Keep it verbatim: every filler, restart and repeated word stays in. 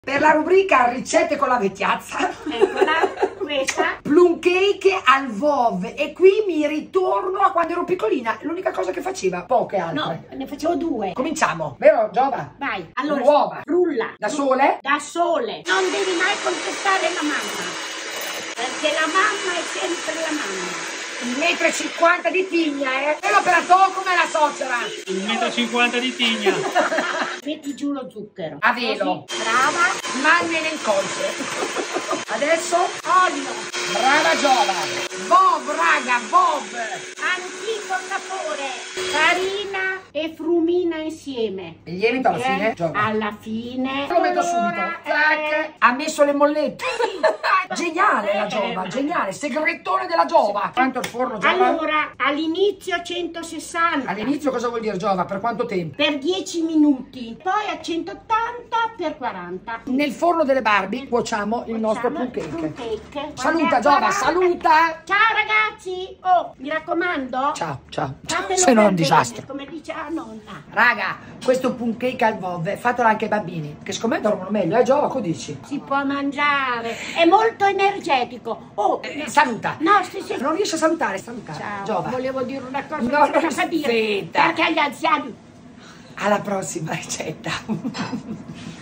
Per la rubrica ricette con la vecchiazza, eccola, questa. Plum cake al vov. E qui mi ritorno a quando ero piccolina. L'unica cosa che faceva, poche altre. No, ne facevo due. Cominciamo, vero Giova? Vai, allora, uova. frulla. Da sole? Da sole. Non devi mai contestare la mamma, perché la mamma è sempre la mamma. Un metro e cinquanta di tigna, eh? E l'operatore come la suocera? Un metro e cinquanta di tigna. Metti giù lo zucchero. A velo. Così, brava. Manne nel colce. Adesso? Olio. Brava Giova. Bob, raga, Bob. Antico sapore. Farina e frumina insieme. Il lievito alla Eh, fine, Giova. Alla fine. Lo metto subito. Allora, Tac. eh, Ha messo le mollette. Geniale la Giova, geniale. Segretone della Giova. Quanto il forno, Giova? Allora, all'inizio a centosessanta. All'inizio cosa vuol dire Giova? Per quanto tempo? Per dieci minuti. Poi a centottanta per quaranta. Nel forno delle Barbie cuociamo il nostro Facciamo plum il plum cake. cake. Saluta Quando è Giova, quaranta. saluta. Ciao ragazzi. Oh, mi raccomando. Ciao, ciao. Fatelo Se no è un per disastro. bene, come dice la nonna. Raga, questo plum cake al vov, fatelo anche ai bambini, che secondo me dormono meglio, eh Giova, cosa dici? Si può mangiare. È molto energetico. Oh, Eh, saluta. no, sì, sì. Non riesce a salutare, saluta. Ciao. Giova. Volevo dire una cosa, No, non non so dire. zitta. Perché agli anziani Alla prossima ricetta.